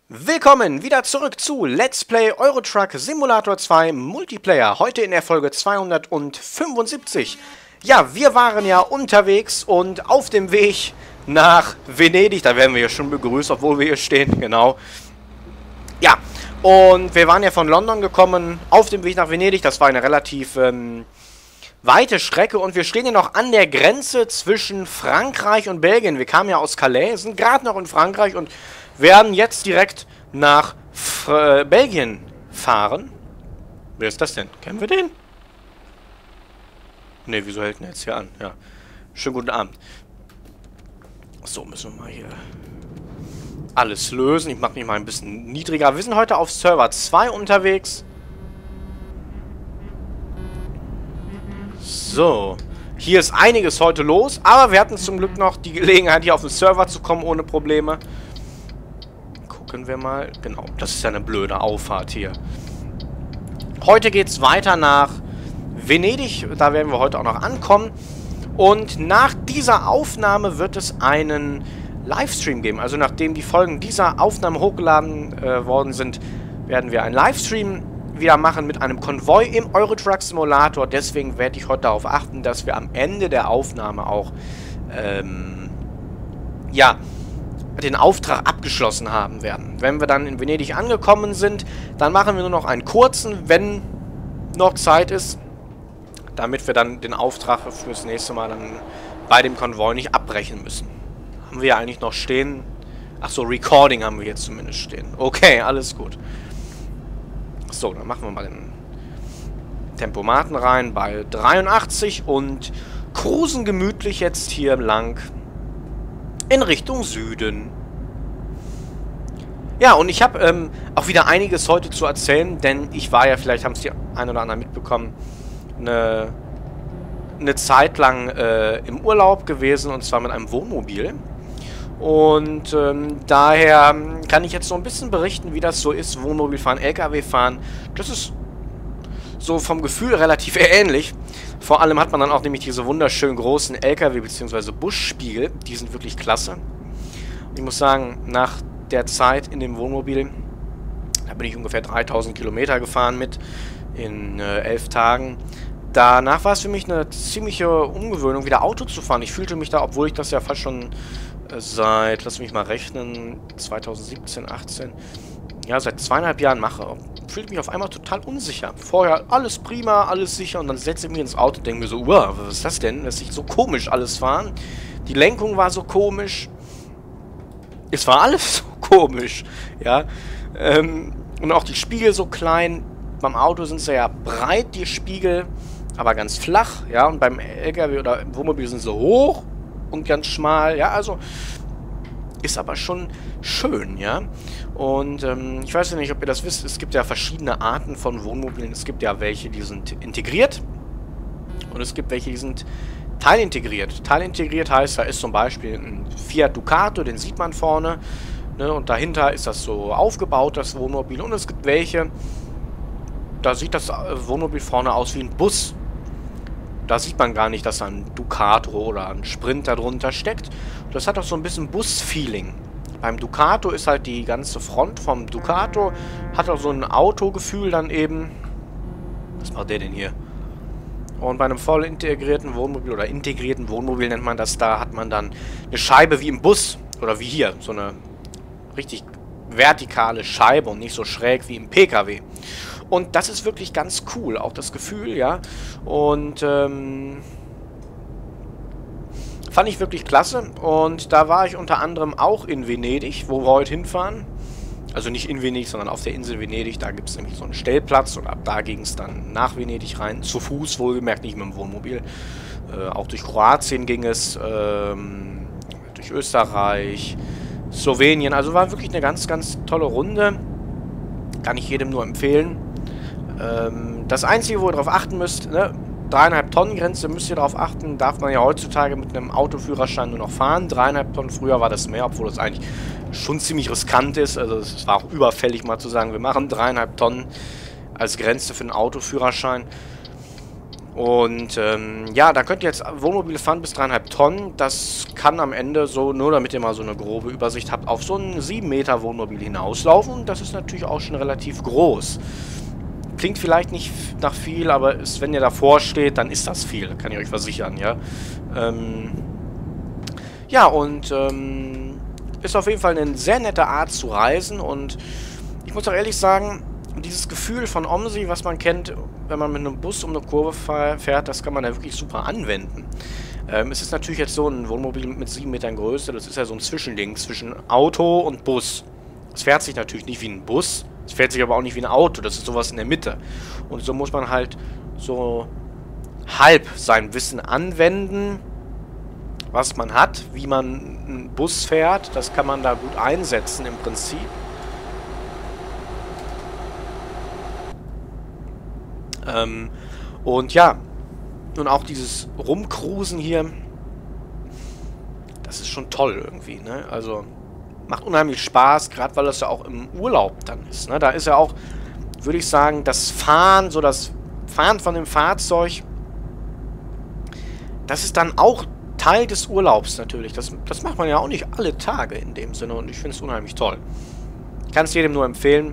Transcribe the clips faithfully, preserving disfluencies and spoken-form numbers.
Willkommen wieder zurück zu Let's Play Euro Truck Simulator zwei Multiplayer. Heute in der Folge zweihundertfünfundsiebzig. Ja, wir waren ja unterwegs und auf dem Weg nach Venedig. Da werden wir ja schon begrüßt, obwohl wir hier stehen, genau. Ja, und wir waren ja von London gekommen, auf dem Weg nach Venedig. Das war eine relativ ähm, weite Strecke und wir stehen ja noch an der Grenze zwischen Frankreich und Belgien. Wir kamen ja aus Calais, sind gerade noch in Frankreich und werden jetzt direkt nach Fr äh, Belgien fahren. Wer ist das denn? Kennen wir den? Ne, wieso hält denn jetzt hier an? Ja. Schönen guten Abend. So, müssen wir mal hier alles lösen. Ich mache mich mal ein bisschen niedriger. Wir sind heute auf Server zwei unterwegs. So. Hier ist einiges heute los, aber wir hatten zum Glück noch die Gelegenheit, hier auf den Server zu kommen ohne Probleme. Gucken wir mal. Genau, das ist ja eine blöde Auffahrt hier. Heute geht es weiter nach Venedig. Da werden wir heute auch noch ankommen. Und nach dieser Aufnahme wird es einen Livestream geben. Also nachdem die Folgen dieser Aufnahme hochgeladen äh, worden sind, werden wir einen Livestream wieder machen mit einem Konvoi im Euro Truck Simulator. Deswegen werde ich heute darauf achten, dass wir am Ende der Aufnahme auch ähm, ja, den Auftrag abgeschlossen haben werden. Wenn wir dann in Venedig angekommen sind, dann machen wir nur noch einen kurzen, wenn noch Zeit ist, damit wir dann den Auftrag fürs nächste Mal dann bei dem Konvoi nicht abbrechen müssen. Haben wir ja eigentlich noch stehen. Ach so, Recording haben wir jetzt zumindest stehen. Okay, alles gut. So, dann machen wir mal den Tempomaten rein bei dreiundachtzig und cruisen gemütlich jetzt hier lang in Richtung Süden. Ja, und ich habe ähm, auch wieder einiges heute zu erzählen, denn ich war ja, vielleicht haben es die ein oder anderen mitbekommen, eine, eine Zeit lang äh, im Urlaub gewesen, und zwar mit einem Wohnmobil. Und ähm, daher kann ich jetzt so ein bisschen berichten, wie das so ist, Wohnmobil fahren, L K W fahren. Das ist so vom Gefühl relativ ähnlich. Vor allem hat man dann auch nämlich diese wunderschönen großen L K W bzw. Busspiegel. Die sind wirklich klasse. Und ich muss sagen, nach der Zeit in dem Wohnmobil, da bin ich ungefähr dreitausend Kilometer gefahren mit in äh, elf Tagen. Danach war es für mich eine ziemliche Umgewöhnung, wieder Auto zu fahren. Ich fühlte mich da, obwohl ich das ja fast schon äh, seit, lass mich mal rechnen, zweitausendsiebzehn, achtzehn, ja, seit zweieinhalb Jahren mache, fühlte mich auf einmal total unsicher. Vorher alles prima, alles sicher, und dann setze ich mich ins Auto und denke mir so, uah, was ist das denn? Dass ich so komisch alles fahren. Die Lenkung war so komisch. Es war alles so komisch, ja. Ähm, und auch die Spiegel so klein. Beim Auto sind sie ja breit, die Spiegel, aber ganz flach, ja. Und beim L K W oder im Wohnmobil sind sie hoch und ganz schmal, ja. Also ist aber schon schön, ja. Und ähm, ich weiß ja nicht, ob ihr das wisst, es gibt ja verschiedene Arten von Wohnmobilen. Es gibt ja welche, die sind integriert, und es gibt welche, die sind teilintegriert. Teilintegriert heißt, da ist zum Beispiel ein Fiat Ducato, den sieht man vorne, ne, und dahinter ist das so aufgebaut, das Wohnmobil. Und es gibt welche, da sieht das Wohnmobil vorne aus wie ein Bus. Da sieht man gar nicht, dass da ein Ducato oder ein Sprinter drunter steckt. Das hat auch so ein bisschen Bus-Feeling. Beim Ducato ist halt die ganze Front vom Ducato, hat auch so ein Autogefühl dann eben. Was macht der denn hier? Und bei einem voll integrierten Wohnmobil oder integrierten Wohnmobil nennt man das, da hat man dann eine Scheibe wie im Bus oder wie hier. So eine richtig vertikale Scheibe und nicht so schräg wie im P K W. Und das ist wirklich ganz cool, auch das Gefühl, ja. Und ähm, fand ich wirklich klasse. Und da war ich unter anderem auch in Venedig, wo wir heute hinfahren. Also nicht in Venedig, sondern auf der Insel Venedig. Da gibt es nämlich so einen Stellplatz, und ab da ging es dann nach Venedig rein. Zu Fuß, wohlgemerkt, nicht mit dem Wohnmobil. Äh, auch durch Kroatien ging es, ähm, durch Österreich, Slowenien. Also war wirklich eine ganz, ganz tolle Runde. Kann ich jedem nur empfehlen. Ähm, das Einzige, wo ihr darauf achten müsst, ne, dreieinhalb Tonnen Grenze müsst ihr darauf achten. Darf man ja heutzutage mit einem Autoführerschein nur noch fahren. Dreieinhalb Tonnen, früher war das mehr, obwohl das eigentlich schon ziemlich riskant ist. Also es war auch überfällig mal zu sagen, wir machen dreieinhalb Tonnen als Grenze für einen Autoführerschein. Und ähm, ja, da könnt ihr jetzt Wohnmobile fahren bis dreieinhalb Tonnen. Das kann am Ende so, nur damit ihr mal so eine grobe Übersicht habt, auf so ein sieben Meter Wohnmobil hinauslaufen. Und das ist natürlich auch schon relativ groß. Klingt vielleicht nicht nach viel, aber ist, wenn ihr davor steht, dann ist das viel, kann ich euch versichern, ja. Ähm, ja, und ähm, ist auf jeden Fall eine sehr nette Art zu reisen. Und ich muss auch ehrlich sagen, dieses Gefühl von OMSI, was man kennt, wenn man mit einem Bus um eine Kurve fährt, das kann man da wirklich super anwenden. Ähm, es ist natürlich jetzt so ein Wohnmobil mit sieben Metern Größe, das ist ja so ein Zwischending zwischen Auto und Bus. Es fährt sich natürlich nicht wie ein Bus, es fährt sich aber auch nicht wie ein Auto, das ist sowas in der Mitte. Und so muss man halt so halb sein Wissen anwenden, was man hat, wie man einen Bus fährt, das kann man da gut einsetzen im Prinzip. Ähm, und ja, nun auch dieses Rumcruisen hier, das ist schon toll irgendwie, ne? Also, macht unheimlich Spaß, gerade weil das ja auch im Urlaub dann ist, ne? Da ist ja auch, würde ich sagen, das Fahren, so das Fahren von dem Fahrzeug, das ist dann auch Teil des Urlaubs natürlich. Das, das macht man ja auch nicht alle Tage in dem Sinne und ich finde es unheimlich toll. Ich kann es jedem nur empfehlen.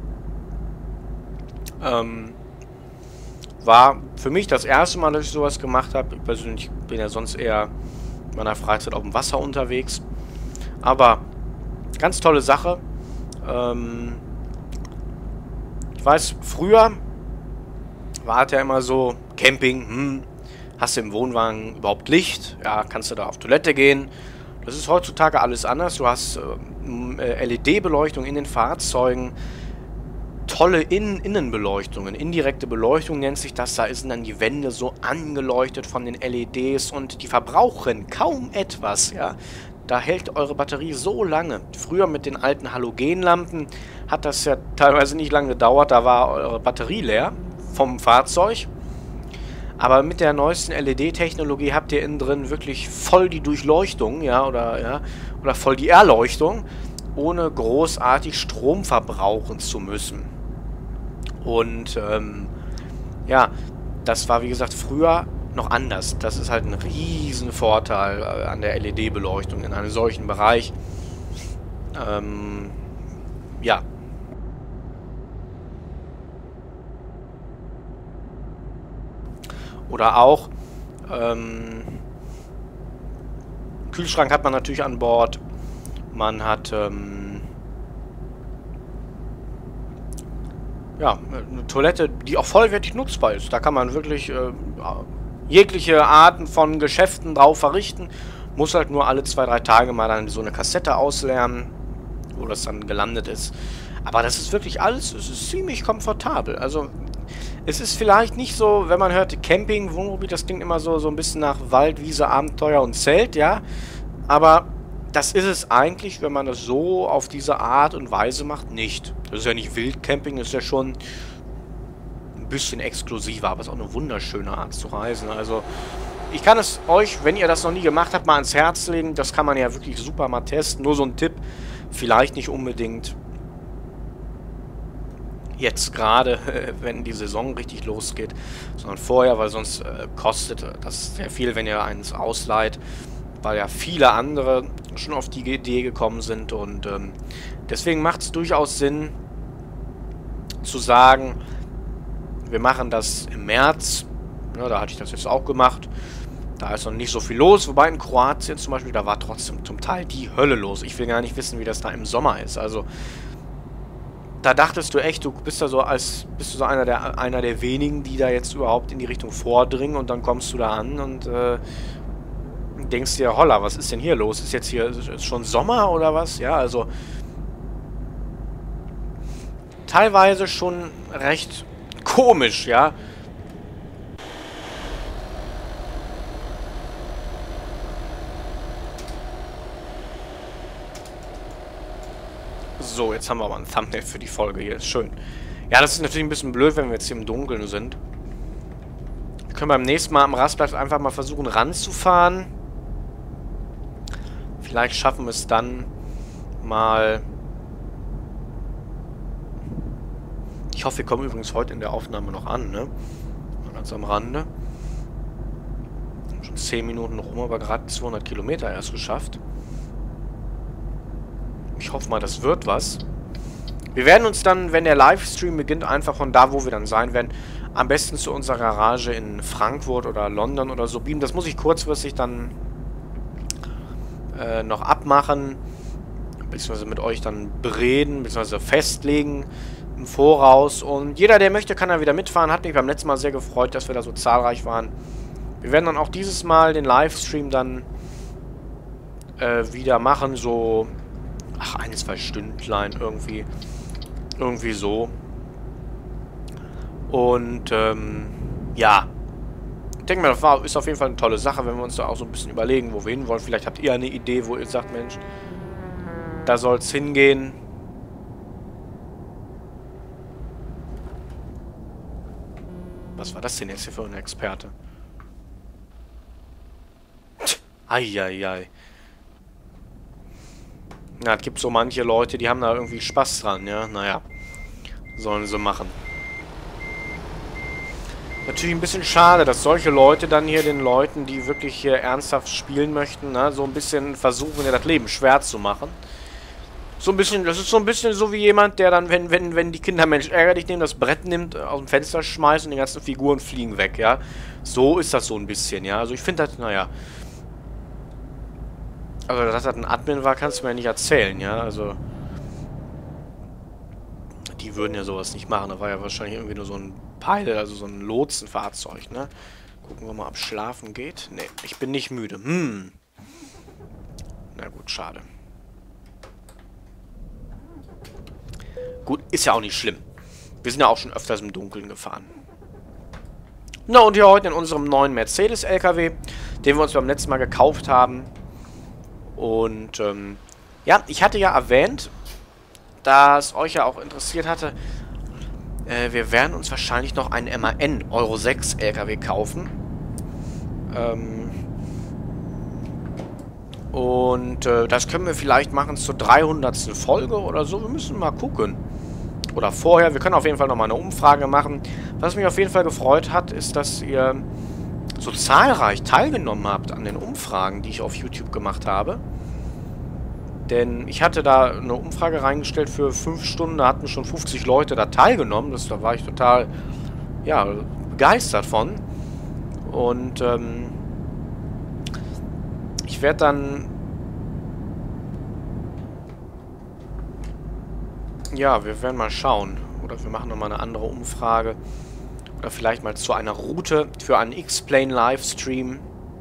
Ähm... War für mich das erste Mal, dass ich sowas gemacht habe. Ich persönlich bin ja sonst eher in meiner Freizeit auf dem Wasser unterwegs. Aber ganz tolle Sache. Ähm ich weiß, früher war es ja immer so, Camping, hm, hast du im Wohnwagen überhaupt Licht? Ja, kannst du da auf Toilette gehen? Das ist heutzutage alles anders. Du hast äh, L E D-Beleuchtung in den Fahrzeugen. Tolle Innen Innenbeleuchtungen, indirekte Beleuchtung nennt sich das, da sind dann die Wände so angeleuchtet von den L E Ds und die verbrauchen kaum etwas, ja. Da hält eure Batterie so lange. Früher mit den alten Halogenlampen hat das ja teilweise nicht lange gedauert, da war eure Batterie leer vom Fahrzeug. Aber mit der neuesten L E D-Technologie habt ihr innen drin wirklich voll die Durchleuchtung, ja, oder, ja, oder voll die Erleuchtung, ohne großartig Strom verbrauchen zu müssen. Und, ähm, ja, das war, wie gesagt, früher noch anders. Das ist halt ein riesen Vorteil äh, an der L E D-Beleuchtung in einem solchen Bereich. Ähm, ja. Oder auch, ähm, Kühlschrank hat man natürlich an Bord. Man hat, ähm, ja, eine Toilette, die auch vollwertig nutzbar ist. Da kann man wirklich äh, jegliche Arten von Geschäften drauf verrichten. Muss halt nur alle zwei, drei Tage mal dann so eine Kassette ausleeren, wo das dann gelandet ist. Aber das ist wirklich alles, es ist ziemlich komfortabel. Also, es ist vielleicht nicht so, wenn man hört Camping, Wohnmobil, das klingt immer so, so ein bisschen nach Wald, Wiese, Abenteuer und Zelt, ja. Aber das ist es eigentlich, wenn man das so auf diese Art und Weise macht, nicht. Das ist ja nicht Wildcamping, das ist ja schon ein bisschen exklusiver, aber es ist auch eine wunderschöne Art zu reisen. Also, ich kann es euch, wenn ihr das noch nie gemacht habt, mal ans Herz legen. Das kann man ja wirklich super mal testen. Nur so ein Tipp, vielleicht nicht unbedingt jetzt gerade, wenn die Saison richtig losgeht, sondern vorher, weil sonst äh, kostet das sehr viel, wenn ihr eins ausleiht, weil ja viele andere schon auf die Idee gekommen sind und ähm, deswegen macht es durchaus Sinn zu sagen, wir machen das im März, ja, da hatte ich das jetzt auch gemacht, da ist noch nicht so viel los, wobei in Kroatien zum Beispiel, da war trotzdem zum Teil die Hölle los. Ich will gar nicht wissen, wie das da im Sommer ist, also da dachtest du echt, du bist da so als, bist du so einer der, einer der wenigen, die da jetzt überhaupt in die Richtung vordringen und dann kommst du da an und äh, denkst dir, holla, was ist denn hier los? Ist jetzt hier ist schon Sommer oder was? Ja, also teilweise schon recht komisch, ja. So, jetzt haben wir aber ein Thumbnail für die Folge hier. Ist schön. Ja, das ist natürlich ein bisschen blöd, wenn wir jetzt hier im Dunkeln sind. Wir können beim nächsten Mal am Rastplatz einfach mal versuchen ranzufahren. Vielleicht schaffen wir es dann mal... Ich hoffe, wir kommen übrigens heute in der Aufnahme noch an, ne? Und dann Ganz am Rande. Schon zehn Minuten rum, aber gerade zweihundert Kilometer erst geschafft. Ich hoffe mal, das wird was. Wir werden uns dann, wenn der Livestream beginnt, einfach von da, wo wir dann sein werden, am besten zu unserer Garage in Frankfurt oder London oder so beamen. Das muss ich kurzfristig dann äh, noch abmachen, beziehungsweise mit euch dann bereden, beziehungsweise festlegen im Voraus. Und jeder, der möchte, kann dann wieder mitfahren. Hat mich beim letzten Mal sehr gefreut, dass wir da so zahlreich waren. Wir werden dann auch dieses Mal den Livestream dann äh, wieder machen, so, ach, ein, zwei Stündlein irgendwie. Irgendwie so. Und, ähm, ja. Ich denke mal, das war, ist auf jeden Fall eine tolle Sache, wenn wir uns da auch so ein bisschen überlegen, wo wir hin wollen. Vielleicht habt ihr eine Idee, wo ihr sagt, Mensch, da soll es hingehen. Was war das denn jetzt hier für ein Experte? Eieiei. Na, es gibt so manche Leute, die haben da irgendwie Spaß dran, ja. Naja, sollen sie machen. Natürlich ein bisschen schade, dass solche Leute dann hier den Leuten, die wirklich hier ernsthaft spielen möchten, ne, so ein bisschen versuchen, ja, das Leben schwer zu machen. So ein bisschen, das ist so ein bisschen so wie jemand, der dann, wenn, wenn, wenn die Kinder Mensch ärger dich nehmen, das Brett nimmt, aus dem Fenster schmeißt und die ganzen Figuren fliegen weg, ja. So ist das so ein bisschen, ja. Also ich finde das, naja. Also, dass das ein Admin war, kannst du mir nicht erzählen, ja. Also, die würden ja sowas nicht machen. Da war ja wahrscheinlich irgendwie nur so ein Pilot, also so ein Lotsenfahrzeug, ne? Gucken wir mal, ob schlafen geht. Ne, ich bin nicht müde. Hm. Na gut, schade. Gut, ist ja auch nicht schlimm. Wir sind ja auch schon öfters im Dunkeln gefahren. Na, und hier heute in unserem neuen Mercedes-L K W, den wir uns beim letzten Mal gekauft haben. Und, ähm, ja, ich hatte ja erwähnt, da es euch ja auch interessiert hatte, äh, wir werden uns wahrscheinlich noch einen M A N Euro sechs L K W kaufen. Ähm, und, äh, das können wir vielleicht machen zur dreihundertsten Folge oder so. Wir müssen mal gucken. Oder vorher. Wir können auf jeden Fall nochmal eine Umfrage machen. Was mich auf jeden Fall gefreut hat, ist, dass ihr so zahlreich teilgenommen habt an den Umfragen, die ich auf YouTube gemacht habe. Denn ich hatte da eine Umfrage reingestellt für fünf Stunden, da hatten schon fünfzig Leute da teilgenommen. Das, da war ich total, ja, begeistert von. Und ähm, ich werde dann, ja, wir werden mal schauen. Oder wir machen nochmal eine andere Umfrage. Oder vielleicht mal zu einer Route für einen X-Plane Livestream.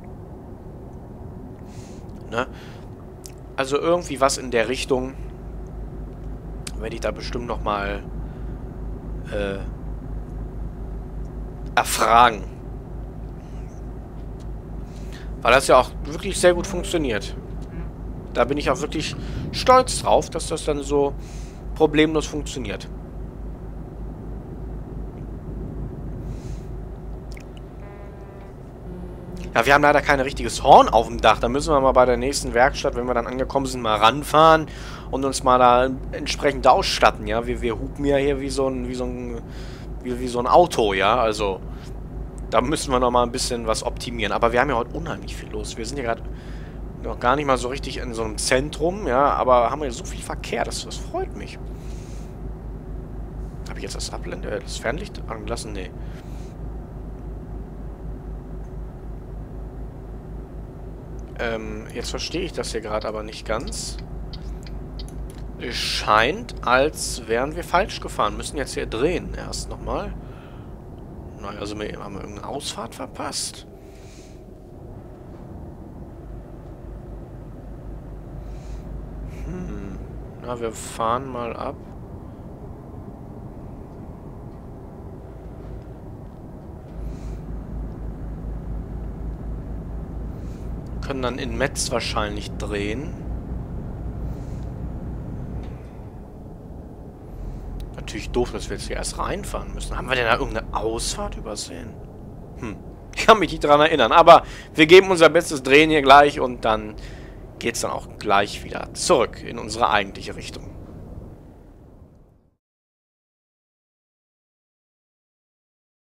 Ne? Also irgendwie was in der Richtung. Werde ich da bestimmt nochmal äh, erfragen. Weil das ja auch wirklich sehr gut funktioniert. Da bin ich auch wirklich stolz drauf, dass das dann so problemlos funktioniert. Ja, wir haben leider kein richtiges Horn auf dem Dach. Da müssen wir mal bei der nächsten Werkstatt, wenn wir dann angekommen sind, mal ranfahren und uns mal da entsprechend ausstatten, ja. Wir, wir hupen ja hier wie so ein, wie so ein, wie, wie so ein Auto, ja. Also, da müssen wir noch mal ein bisschen was optimieren. Aber wir haben ja heute unheimlich viel los. Wir sind ja gerade noch gar nicht mal so richtig in so einem Zentrum, ja. Aber haben wir so viel Verkehr, das, das freut mich. Habe ich jetzt das Abblende, äh, das Fernlicht angelassen? Nee. Ähm, jetzt verstehe ich das hier gerade aber nicht ganz. Es scheint, als wären wir falsch gefahren. Müssen jetzt hier drehen erst nochmal. Naja, also wir, haben wir irgendeine Ausfahrt verpasst? Hm. Na, wir fahren mal ab. Können dann in Metz wahrscheinlich drehen. Natürlich doof, dass wir jetzt hier erst reinfahren müssen. Haben wir denn da irgendeine Ausfahrt übersehen? Hm, ich kann mich nicht daran erinnern. Aber wir geben unser Bestes, drehen hier gleich und dann geht's dann auch gleich wieder zurück in unsere eigentliche Richtung.